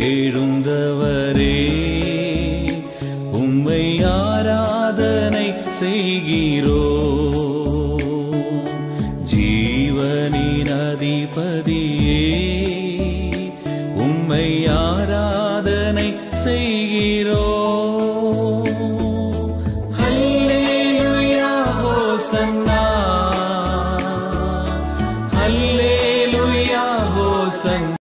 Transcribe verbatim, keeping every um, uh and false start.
எழுந்தவரே உம்மை ஆராதனை செய்கிறோ. ஜீவனின் அதிபதியே உம்மை ஆராதனை செய்கிறோ. ஹல்லேலூயா ஹோசன்னா